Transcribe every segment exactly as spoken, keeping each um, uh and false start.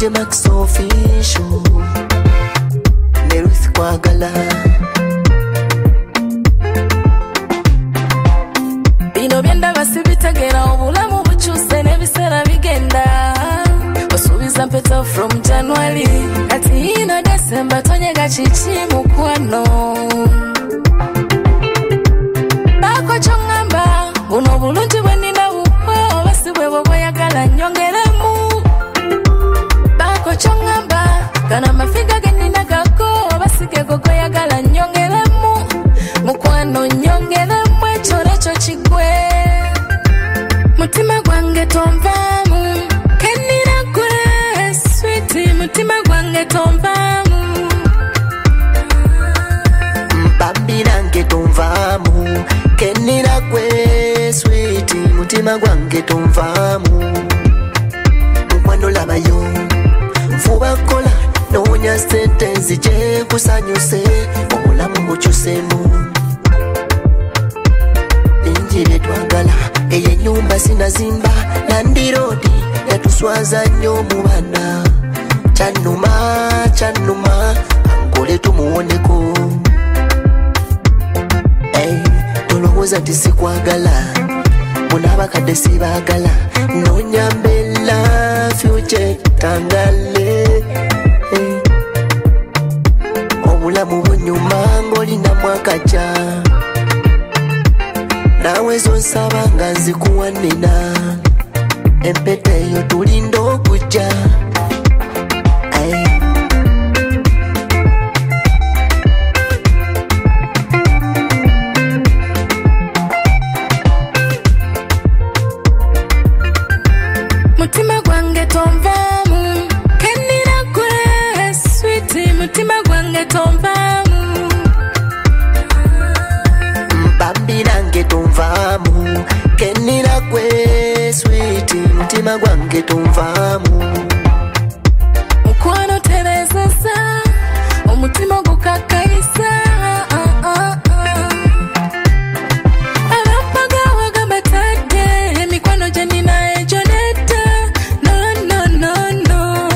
D Max official Neruth kwagala Bino byenda basibitegera obulamu bukyuse n'ebiseera bigenda Osuubiza mpeta from January kati ino December tonyega kiki mukwano Bako kyongamba buno bulungi bwe nina bukwo basi bwe bwoyagala nyongeremu Bako kyongamba kana mafiga ge nina gako basi ge goyagala nyongeremu mukwano nyongeremu ekyo nekyo kigwe Mutima gwange tonvamu kenina gwe sweet mutima gwange tonvamu Mbambi nange tonvamu kenina gwe sweet mutima gwange tonvamu Mukwano labayo fuba kola noonya sente nzije kusanyuse obulamu bukyusemu Injire twagala eye nyumba sinazimba Nandi Road yatuswaza nnyo mu bana Kyanuma kyanuma angole tumuwoneko Hey, tolowooza nti sikwagala munabakadde sibagala nonyambela future tangale hey. Obulamu bunyuma ng'olinamu akaca nawe zonsaba nga nzikuwanina empeta eyo tulinda okujja Mutima gwange tonvamu kenina gwe sweet mutima gwange tonvamu Mbambi nange tonvamu kenina gwe sweet mutima gwange tonvamu Mukwano terezesa omutima gukakaisa uh, uh, uh. Abampaga wagamba tadde emikwano gye nina egyo nedda no no no no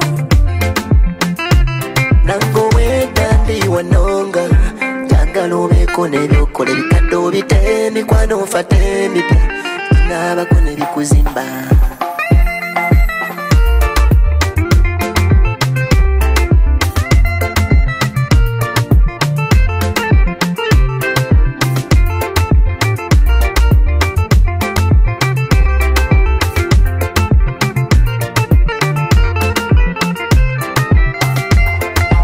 Nango weda ndi wanonga Jagala obeeko n'ebyokola ebikadde obite emikwano nfate emipya Naabako n'ebikuzimba